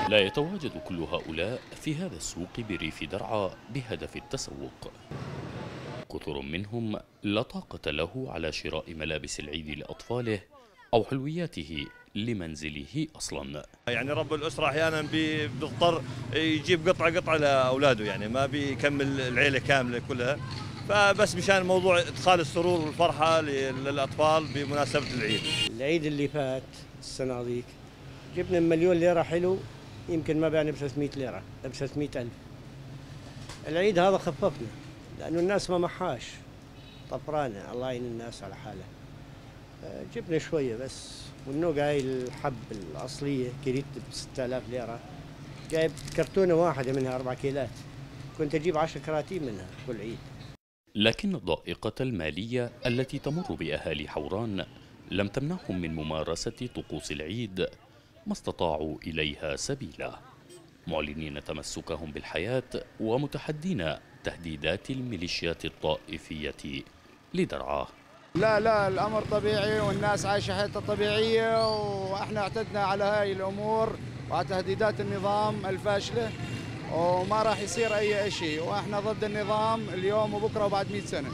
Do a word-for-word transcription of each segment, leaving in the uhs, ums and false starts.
لا يتواجد كل هؤلاء في هذا السوق بريف درعا بهدف التسوق. كثر منهم لا طاقة له على شراء ملابس العيد لأطفاله أو حلوياته لمنزله أصلا. يعني رب الأسرة أحيانا بيضطر يجيب قطعة قطعة لأولاده، يعني ما بيكمل العيلة كاملة كلها، فبس مشان موضوع إدخال السرور والفرحة للأطفال بمناسبة العيد. العيد اللي فات السنة ذيك جبنا مليون ليرة حلو، يمكن ما بعنا ب ثلاثمئة ليرة ب ثلاثمئة ألف. العيد هذا خففنا لأنه الناس ما محاش طفرانة، الله يعين الناس على حالها. جبنا شوية بس، والنوع هاي الحب الأصلية كريت ب ستة آلاف ليرة، جايب كرتونة واحدة منها أربع كيلات، كنت أجيب عشر كراتين منها كل عيد. لكن الضائقة المالية التي تمر بأهالي حوران لم تمنعهم من ممارسة طقوس العيد ما استطاعوا إليها سبيلا، معلنين تمسكهم بالحياة ومتحدين تهديدات الميليشيات الطائفية لدرعا. لا لا الأمر طبيعي والناس عايشة حياتها طبيعية، وإحنا اعتدنا على هاي الأمور وعلى تهديدات النظام الفاشلة، وما راح يصير أي شيء، وإحنا ضد النظام اليوم وبكرة وبعد مئة سنة.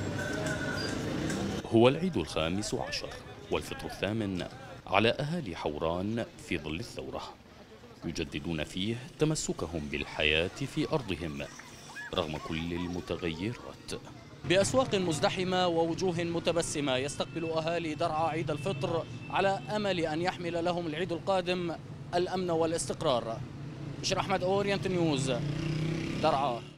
هو العيد الخامس عشر والفطر الثامن على أهالي حوران في ظل الثورة، يجددون فيه تمسكهم بالحياة في أرضهم رغم كل المتغيرات. بأسواق مزدحمة ووجوه متبسمة يستقبل أهالي درعا عيد الفطر على أمل أن يحمل لهم العيد القادم الأمن والاستقرار. بشير أحمد، أورينت نيوز، درعا.